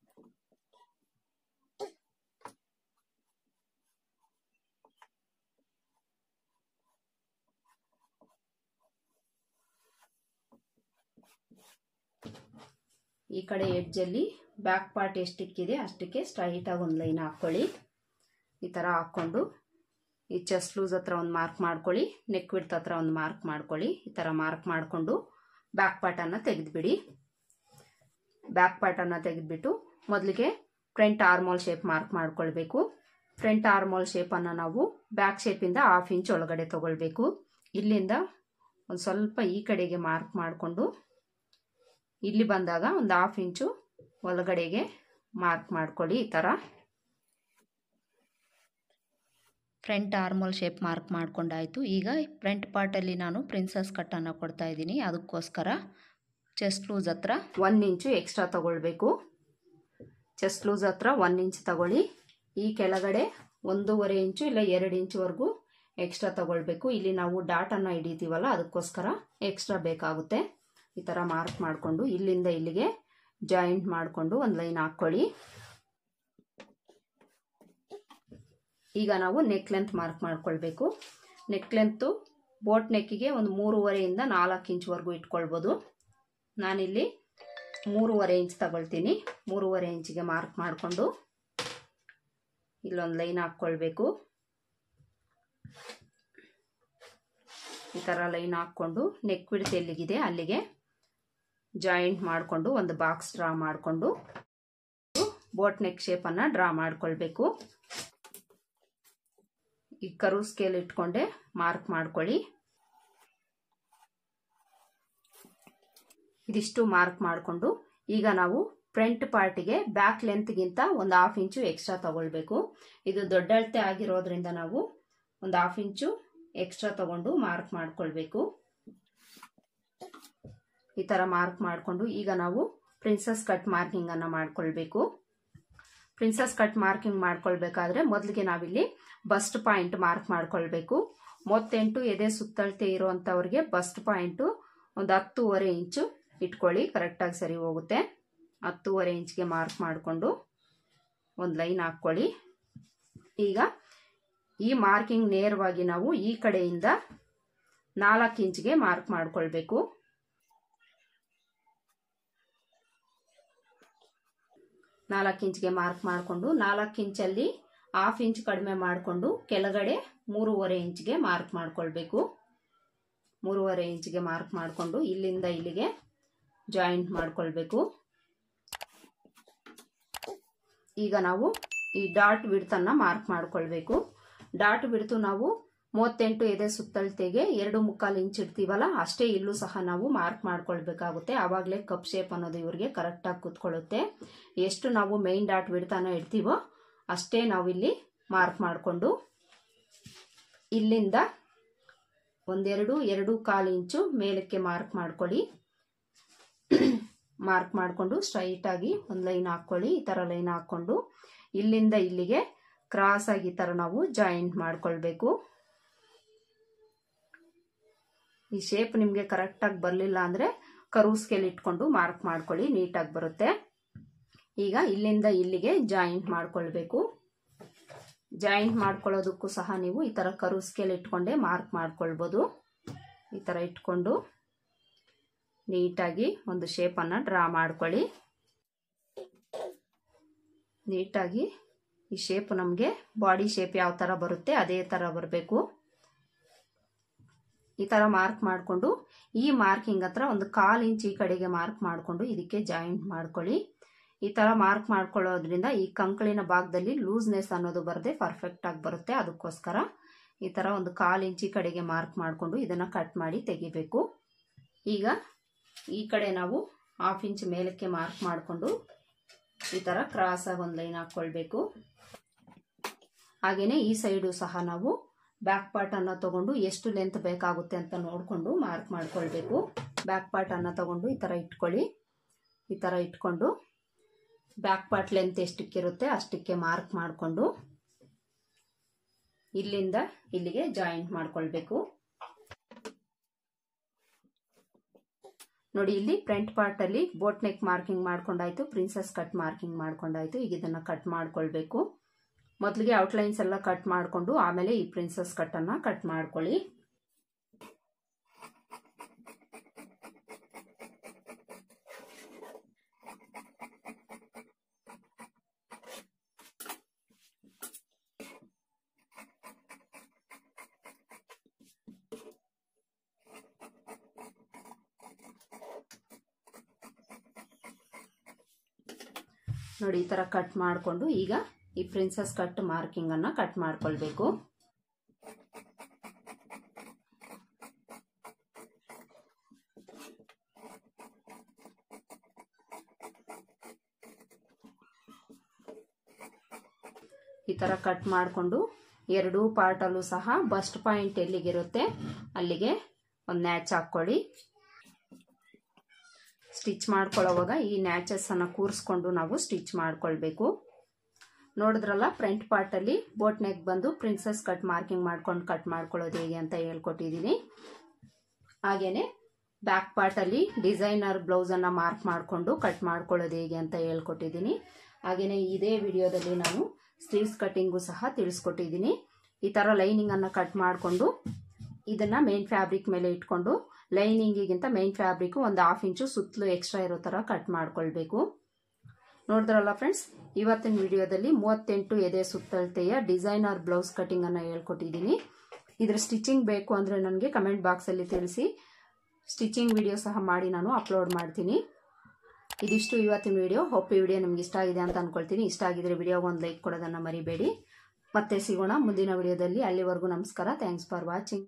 ಈ ಕಡೆ ಎಡ್ಜ್ ಅಲ್ಲಿ ಬ್ಯಾಕ್ ಪಾರ್ಟ್ ಎಷ್ಟಿಕ್ಕಿದೆ ಅಷ್ಟಕ್ಕೆ ಸ್ಟ್ರೈಟ್ ಆಗಿ ಒಂದು ಲೈನ್ ಹಾಕೊಳ್ಳಿ. ಈ ತರ ಹಾಕೊಂಡು ಈ ಚೆಸ್ಟ್ ಲೂಸ್ ಹತ್ರ ಒಂದು ಮಾರ್ಕ್ ಮಾಡ್ಕೊಳ್ಳಿ, ನೆಕ್ ವಿಡ್ತ್ ಹತ್ರ ಒಂದು ಮಾರ್ಕ್ ಮಾಡ್ಕೊಳ್ಳಿ. ಈ ತರ ಮಾರ್ಕ್ ಮಾಡಿಕೊಂಡು ಬ್ಯಾಕ್ ಪಾರ್ಟ್ ಅನ್ನ ತೆಗೆದ್ಬಿಡಿ. ಬ್ಯಾಕ್ ಪಾರ್ಟ್ ಅನ್ನ ತೆಗೆದ್ಬಿಟ್ಟು ಮೊದಲಿಗೆ ಫ್ರಂಟ್ ಆರ್ಮೋಲ್ ಶೇಪ್ ಮಾರ್ಕ್ ಮಾಡ್ಕೊಳ್ಬೇಕು. ಫ್ರಂಟ್ ಆರ್ಮೋಲ್ ಶೇಪ್ ಅನ್ನ ನಾವು ಬ್ಯಾಕ್ ಶೇಪ್ ಇಂದ ಹಾಫ್ ಇಂಚ್ ಒಳಗಡೆ ತಗೊಳ್ಬೇಕು. ಇಲ್ಲಿಂದ ಒಂದು ಸ್ವಲ್ಪ ಈ ಕಡೆಗೆ ಮಾರ್ಕ್ ಮಾಡಿಕೊಂಡು ಇಲ್ಲಿ ಬಂದಾಗ ಒಂದು ಹಾಫ್ ಇಂಚು ಒಳಗಡೆಗೆ ಮಾರ್ಕ್ ಮಾಡ್ಕೊಳ್ಳಿ. ಈ ತರ ಫ್ರಂಟ್ ಆರ್ಮೋಲ್ ಶೇಪ್ ಮಾರ್ಕ್ ಮಾಡ್ಕೊಂಡಾಯ್ತು. ಈಗ ಫ್ರಂಟ್ ಪಾರ್ಟಲ್ಲಿ ನಾನು ಪ್ರಿನ್ಸಸ್ ಕಟ್ಟನ್ನು ಕೊಡ್ತಾ ಇದ್ದೀನಿ. ಅದಕ್ಕೋಸ್ಕರ ಚೆಸ್ಟ್ ಲೂಸ್ ಹತ್ರ ಒನ್ ಇಂಚು ಎಕ್ಸ್ಟ್ರಾ ತಗೊಳ್ಬೇಕು. ಚೆಸ್ಟ್ ಲೂಸ್ ಹತ್ರ ಒನ್ ಇಂಚ್ ತಗೊಳ್ಳಿ. ಈ ಕೆಳಗಡೆ ಒಂದೂವರೆ ಇಂಚು ಇಲ್ಲ ಎರಡು ಇಂಚುವರೆಗೂ ಎಕ್ಸ್ಟ್ರಾ ತಗೊಳ್ಬೇಕು. ಇಲ್ಲಿ ನಾವು ಡಾಟನ್ನು ಹಿಡಿತೀವಲ್ಲ ಅದಕ್ಕೋಸ್ಕರ ಎಕ್ಸ್ಟ್ರಾ ಬೇಕಾಗುತ್ತೆ. ಈ ಥರ ಮಾರ್ಕ್ ಮಾಡಿಕೊಂಡು ಇಲ್ಲಿಂದ ಇಲ್ಲಿಗೆ ಜಾಯಿಂಟ್ ಮಾಡಿಕೊಂಡು ಒಂದು ಲೈನ್ ಹಾಕ್ಕೊಳ್ಳಿ. ಈಗ ನಾವು ನೆಕ್ ಲೆಂತ್ ಮಾರ್ಕ್ ಮಾಡ್ಕೊಳ್ಬೇಕು. ನೆಕ್ ಲೆಂತು ಬೋಟ್ ನೆಕ್ಕಿಗೆ ಒಂದು ಮೂರುವರೆಯಿಂದ ನಾಲ್ಕು ಇಂಚ್ವರೆಗೂ ಇಟ್ಕೊಳ್ಬೋದು. ನಾನಿಲ್ಲಿ ಮೂರುವರೆ ಇಂಚ್ ತಗೊಳ್ತೀನಿ. ಮೂರುವರೆ ಇಂಚಿಗೆ ಮಾರ್ಕ್ ಮಾಡಿಕೊಂಡು ಇಲ್ಲೊಂದು ಲೈನ್ ಹಾಕ್ಕೊಳ್ಬೇಕು. ಈ ಥರ ಲೈನ್ ಹಾಕ್ಕೊಂಡು ನೆಕ್ ವಿಡ್ತ್ ಎಲ್ಲಿಗಿದೆ ಅಲ್ಲಿಗೆ ಜಾಯಿಂಟ್ ಮಾಡಿಕೊಂಡು ಒಂದು ಬಾಕ್ಸ್ ಡ್ರಾ ಮಾಡಿಕೊಂಡು ಬೋಟ್ ನೆಕ್ ಶೇಪನ್ನು ಡ್ರಾ ಮಾಡ್ಕೊಳ್ಬೇಕು. ಈ ಕರು ಸ್ಕೇಲ್ ಇಟ್ಕೊಂಡೆ ಮಾರ್ಕ್ ಮಾಡ್ಕೊಳ್ಳಿ. ಇದಿಷ್ಟು ಮಾರ್ಕ್ ಮಾಡಿಕೊಂಡು ಈಗ ನಾವು ಫ್ರಂಟ್ ಪಾರ್ಟಿಗೆ ಬ್ಯಾಕ್ ಲೆಂತ್ಗಿಂತ ಒಂದು ಹಾಫ್ ಇಂಚು ಎಕ್ಸ್ಟ್ರಾ ತಗೊಳ್ಬೇಕು. ಇದು ದೊಡ್ಡ ಅಳತೆ ಆಗಿರೋದ್ರಿಂದ ನಾವು ಒಂದು ಹಾಫ್ ಇಂಚು ಎಕ್ಸ್ಟ್ರಾ ತಗೊಂಡು ಮಾರ್ಕ್ ಮಾಡ್ಕೊಳ್ಬೇಕು. ಈ ತರ ಮಾರ್ಕ್ ಮಾಡಿಕೊಂಡು ಈಗ ನಾವು ಪ್ರಿನ್ಸಸ್ ಕಟ್ ಮಾರ್ಕಿಂಗ್ ಅನ್ನ ಮಾಡ್ಕೊಳ್ಬೇಕು. ಪ್ರಿನ್ಸಸ್ ಕಟ್ ಮಾರ್ಕಿಂಗ್ ಮಾಡ್ಕೊಳ್ಬೇಕಾದ್ರೆ ಮೊದಲಿಗೆ ನಾವಿಲ್ಲಿ ಬಸ್ಟ್ ಪಾಯಿಂಟ್ ಮಾರ್ಕ್ ಮಾಡ್ಕೊಳ್ಬೇಕು. ಮೂವತ್ತೆಂಟು ಎದೆ ಸುತ್ತಳತೆ ಇರುವಂತವ್ರಿಗೆ ಬಸ್ಟ್ ಪಾಯಿಂಟ್ ಒಂದು ಹತ್ತೂವರೆ ಇಂಚು ಇಟ್ಕೊಳ್ಳಿ, ಕರೆಕ್ಟಾಗಿ ಸರಿ ಹೋಗುತ್ತೆ. ಹತ್ತೂವರೆ ಇಂಚ್ಗೆ ಮಾರ್ಕ್ ಮಾಡಿಕೊಂಡು ಒಂದು ಲೈನ್ ಹಾಕ್ಕೊಳ್ಳಿ. ಈಗ ಈ ಮಾರ್ಕಿಂಗ್ ನೇರವಾಗಿ ನಾವು ಈ ಕಡೆಯಿಂದ ನಾಲ್ಕು ಇಂಚ್ಗೆ ಮಾರ್ಕ್ ಮಾಡ್ಕೊಳ್ಬೇಕು. ನಾಲ್ಕು ಇಂಚ್ಗೆ ಮಾರ್ಕ್ ಮಾಡಿಕೊಂಡು ನಾಲ್ಕು ಇಂಚಲ್ಲಿ ಹಾಫ್ ಇಂಚ್ ಕಡಿಮೆ ಮಾಡಿಕೊಂಡು ಕೆಳಗಡೆ ಮೂರುವರೆ ಇಂಚ್ಗೆ ಮಾರ್ಕ್ ಮಾಡ್ಕೊಳ್ಬೇಕು. ಮೂರುವರೆ ಇಂಚ್ಗೆ ಮಾರ್ಕ್ ಮಾಡಿಕೊಂಡು ಇಲ್ಲಿಂದ ಇಲ್ಲಿಗೆ ಜಾಯಿಂಟ್ ಮಾಡ್ಕೊಳ್ಬೇಕು. ಈಗ ನಾವು ಈ ಡಾಟ್ ಬಿಡ್ತನ್ನ ಮಾರ್ಕ್ ಮಾಡ್ಕೊಳ್ಬೇಕು. ಡಾಟ್ ಬಿಡ್ತು ನಾವು ಮೂವತ್ತೆಂಟು ಎದೆ ಸುತ್ತಳತೆಗೆ ಎರಡು ಮುಕ್ಕಾಲು ಇಂಚ್ ಇಡ್ತೀವಲ್ಲ, ಅಷ್ಟೇ ಇಲ್ಲೂ ಸಹ ನಾವು ಮಾರ್ಕ್ ಮಾಡ್ಕೊಳ್ಬೇಕಾಗುತ್ತೆ. ಆವಾಗಲೇ ಕಪ್ ಶೇಪ್ ಅನ್ನೋದು ಇವ್ರಿಗೆ ಕರೆಕ್ಟಾಗಿ ಕೂತ್ಕೊಳ್ಳುತ್ತೆ. ಎಷ್ಟು ನಾವು ಮೈನ್ ಡಾಟ್ ಬಿಡ್ತಾನ ಇಡ್ತೀವೋ ಅಷ್ಟೇ ನಾವು ಇಲ್ಲಿ ಮಾರ್ಕ್ ಮಾಡಿಕೊಂಡು ಇಲ್ಲಿಂದ ಒಂದೆರಡು ಎರಡು ಕಾಲು ಇಂಚು ಮೇಲಕ್ಕೆ ಮಾರ್ಕ್ ಮಾಡ್ಕೊಳ್ಳಿ. ಮಾರ್ಕ್ ಮಾಡಿಕೊಂಡು ಸ್ಟ್ರೈಟ್ ಆಗಿ ಒಂದು ಲೈನ್ ಹಾಕೊಳ್ಳಿ. ಈ ತರ ಲೈನ್ ಹಾಕೊಂಡು ಇಲ್ಲಿಂದ ಇಲ್ಲಿಗೆ ಕ್ರಾಸ್ ಆಗಿ ಈ ತರ ನಾವು ಜಾಯಿಂಟ್ ಮಾಡ್ಕೊಳ್ಬೇಕು. ಈ ಶೇಪ್ ನಿಮ್ಗೆ ಕರೆಕ್ಟ್ ಆಗಿ ಬರಲಿಲ್ಲ ಅಂದ್ರೆ ಕರ್ವ್ ಸ್ಕೇಲ್ ಇಟ್ಕೊಂಡು ಮಾರ್ಕ್ ಮಾಡ್ಕೊಳ್ಳಿ, ನೀಟಾಗಿ ಬರುತ್ತೆ. ಈಗ ಇಲ್ಲಿಂದ ಇಲ್ಲಿಗೆ ಜಾಯಿಂಟ್ ಮಾಡ್ಕೊಳ್ಬೇಕು. ಜಾಯಿಂಟ್ ಮಾಡ್ಕೊಳ್ಳೋದಕ್ಕೂ ಸಹ ನೀವು ಈ ತರ ಕರ್ವ್ ಸ್ಕೇಲ್ ಇಟ್ಕೊಂಡೆ ಮಾರ್ಕ್ ಮಾಡ್ಕೊಳ್ಬೋದು. ಈ ತರ ಇಟ್ಕೊಂಡು ನೀಟಾಗಿ ಒಂದು ಶೇಪ್ ಅನ್ನ ಡ್ರಾ ಮಾಡ್ಕೊಳ್ಳಿ. ನೀಟಾಗಿ ಈ ಶೇಪ್ ನಮಗೆ ಬಾಡಿ ಶೇಪ್ ಯಾವ ತರ ಬರುತ್ತೆ ಅದೇ ತರ ಬರಬೇಕು. ಈ ತರ ಮಾರ್ಕ್ ಮಾಡಿಕೊಂಡು ಈ ಮಾರ್ಕಿಂಗ್ ಹತ್ರ ಒಂದು ಕಾಲು ಇಂಚ್ ಈ ಕಡೆಗೆ ಮಾರ್ಕ್ ಮಾಡಿಕೊಂಡು ಇದಕ್ಕೆ ಜಾಯಿಂಟ್ ಮಾಡ್ಕೊಳ್ಳಿ. ಈ ತರ ಮಾರ್ಕ್ ಮಾಡ್ಕೊಳ್ಳೋದ್ರಿಂದ ಈ ಕಂಕಳಿನ ಭಾಗದಲ್ಲಿ ಲೂಸ್ನೆಸ್ ಅನ್ನೋದು ಬರದೆ ಪರ್ಫೆಕ್ಟ್ ಆಗಿ ಬರುತ್ತೆ. ಅದಕ್ಕೋಸ್ಕರ ಈ ತರ ಒಂದು ಕಾಲು ಇಂಚ್ ಈ ಕಡೆಗೆ ಮಾರ್ಕ್ ಮಾಡಿಕೊಂಡು ಇದನ್ನ ಕಟ್ ಮಾಡಿ ತೆಗಿಬೇಕು. ಈಗ ಈ ಕಡೆ ನಾವು ಹಾಫ್ ಇಂಚ್ ಮೇಲಕ್ಕೆ ಮಾರ್ಕ್ ಮಾಡಿಕೊಂಡು ಈ ತರ ಕ್ರಾಸ್ ಆಗಿ ಒಂದು ಲೈನ್ ಹಾಕೊಳ್ಬೇಕು. ಹಾಗೇನೆ ಈ ಸೈಡು ಸಹ ನಾವು ಬ್ಯಾಕ್ ಪಾರ್ಟ್ ಅನ್ನ ತಗೊಂಡು ಎಷ್ಟು ಲೆಂತ್ ಬೇಕಾಗುತ್ತೆ ಅಂತ ನೋಡ್ಕೊಂಡು ಮಾರ್ಕ್ ಮಾಡ್ಕೊಳ್ಬೇಕು. ಬ್ಯಾಕ್ ಪಾರ್ಟ್ ಅನ್ನ ತಗೊಂಡು ಈ ತರ ಇಟ್ಕೊಳ್ಳಿ. ಈ ತರ ಇಟ್ಕೊಂಡು ಬ್ಯಾಕ್ ಪಾರ್ಟ್ ಲೆಂತ್ ಎಷ್ಟಕ್ಕಿರುತ್ತೆ ಅಷ್ಟಕ್ಕೆ ಮಾರ್ಕ್ ಮಾಡಿಕೊಂಡು ಇಲ್ಲಿಂದ ಇಲ್ಲಿಗೆ ಜಾಯಿಂಟ್ ಮಾಡ್ಕೊಳ್ಬೇಕು. ನೋಡಿ ಇಲ್ಲಿ ಫ್ರಂಟ್ ಪಾರ್ಟ್ ಅಲ್ಲಿ ಬೋಟ್ ನೆಕ್ ಮಾರ್ಕಿಂಗ್ ಮಾಡ್ಕೊಂಡಾಯ್ತು, ಪ್ರಿನ್ಸಸ್ ಕಟ್ ಮಾರ್ಕಿಂಗ್ ಮಾಡ್ಕೊಂಡಾಯ್ತು. ಈಗ ಇದನ್ನ ಕಟ್ ಮಾಡ್ಕೊಳ್ಬೇಕು. ಮೊದಲಿಗೆ ಔಟ್ಲೈನ್ಸ್ ಎಲ್ಲ ಕಟ್ ಮಾಡಿಕೊಂಡು ಆಮೇಲೆ ಈ ಪ್ರಿನ್ಸಸ್ ಕಟ್ ಅನ್ನ ಕಟ್ ಮಾಡ್ಕೊಳ್ಳಿ. ನೋಡಿ ಈ ತರ ಕಟ್ ಮಾಡಿಕೊಂಡು ಈಗ ಈ ಪ್ರಿನ್ಸಸ್ ಕಟ್ ಮಾರ್ಕಿಂಗ್ ಅನ್ನ ಕಟ್ ಮಾಡ್ಕೊಳ್ಬೇಕು. ಈ ತರ ಕಟ್ ಮಾಡಿಕೊಂಡು ಎರಡೂ ಪಾರ್ಟ್ ಅಲ್ಲೂ ಸಹ ಬಸ್ಟ್ ಪಾಯಿಂಟ್ ಎಲ್ಲಿಗಿರುತ್ತೆ ಅಲ್ಲಿಗೆ ಒಂದು ನ್ಯಾಚ್ ಹಾಕೊಳ್ಳಿ. ಸ್ಟಿಚ್ ಮಾಡ್ಕೊಳ್ಳೋವಾಗ ಈ ನ್ಯಾಚಸ್ ಅನ್ನ ಕೂರಿಸ್ಕೊಂಡು ನಾವು ಸ್ಟಿಚ್ ಮಾಡ್ಕೊಳ್ಬೇಕು. ನೋಡಿದ್ರಲ್ಲ ಫ್ರಂಟ್ ಪಾರ್ಟ್ ಅಲ್ಲಿ ಬೋಟ್ ನೆಕ್ ಬಂದು ಪ್ರಿನ್ಸಸ್ ಕಟ್ ಮಾರ್ಕಿಂಗ್ ಮಾಡ್ಕೊಂಡು ಕಟ್ ಮಾಡ್ಕೊಳ್ಳೋದು ಹೇಗೆ ಅಂತ ಹೇಳ್ಕೊಟ್ಟಿದ್ದೀನಿ. ಹಾಗೇನೆ ಬ್ಯಾಕ್ ಪಾರ್ಟ್ ಅಲ್ಲಿ ಡಿಸೈನರ್ ಬ್ಲೌಸ್ ಅನ್ನ ಮಾರ್ಕ್ ಮಾಡಿಕೊಂಡು ಕಟ್ ಮಾಡ್ಕೊಳ್ಳೋದು ಹೇಗೆ ಅಂತ ಹೇಳ್ಕೊಟ್ಟಿದ್ದೀನಿ. ಹಾಗೇನೆ ಇದೇ ವಿಡಿಯೋದಲ್ಲಿ ನಾನು ಸ್ಲೀವ್ಸ್ ಕಟ್ಟಿಂಗು ಸಹ ತಿಳಿಸ್ಕೊಟ್ಟಿದ್ದೀನಿ. ಈ ತರ ಲೈನಿಂಗ್ ಅನ್ನ ಕಟ್ ಮಾಡಿಕೊಂಡು ಇದನ್ನ ಮೇನ್ ಫ್ಯಾಬ್ರಿಕ್ ಮೇಲೆ ಇಟ್ಕೊಂಡು ಲೈನಿಂಗಿಗಿಂತ ಮೇನ್ ಫ್ಯಾಬ್ರಿಕ್ ಒಂದು ಹಾಫ್ ಇಂಚು ಸುತ್ತಲೂ ಎಕ್ಸ್ಟ್ರಾ ಇರೋ ತರ ಕಟ್ ಮಾಡ್ಕೊಳ್ಬೇಕು. ನೋಡಿದ್ರಲ್ಲ ಫ್ರೆಂಡ್ಸ್, ಇವತ್ತಿನ ವಿಡಿಯೋದಲ್ಲಿ ಮೂವತ್ತೆಂಟು ಎದೆ ಸುತ್ತಳತೆಯ ಡಿಸೈನರ್ ಬ್ಲೌಸ್ ಕಟಿಂಗ್ ಅನ್ನ ಹೇಳ್ಕೊಟ್ಟಿದ್ದೀನಿ. ಇದ್ರ ಸ್ಟಿಚಿಂಗ್ ಬೇಕು ಅಂದ್ರೆ ನನಗೆ ಕಮೆಂಟ್ ಬಾಕ್ಸ್ ಅಲ್ಲಿ ತಿಳಿಸಿ, ಸ್ಟಿಚಿಂಗ್ ವಿಡಿಯೋ ಸಹ ಮಾಡಿ ನಾನು ಅಪ್ಲೋಡ್ ಮಾಡ್ತೀನಿ. ಇದಿಷ್ಟು ಇವತ್ತಿನ ವಿಡಿಯೋ. ಹೋಪ್ ಈ ವಿಡಿಯೋ ನಿಮ್ಗೆ ಇಷ್ಟ ಆಗಿದೆ ಅಂತ ಅನ್ಕೊಳ್ತೀನಿ. ಇಷ್ಟ ಆಗಿದ್ರೆ ವಿಡಿಯೋಗೆ ಒಂದು ಲೈಕ್ ಕೊಡೋದನ್ನ ಮರಿಬೇಡಿ. ಮತ್ತೆ ಸಿಗೋಣ ಮುಂದಿನ ವಿಡಿಯೋದಲ್ಲಿ. ಅಲ್ಲಿವರೆಗೂ ನಮಸ್ಕಾರ. Thanks for watching.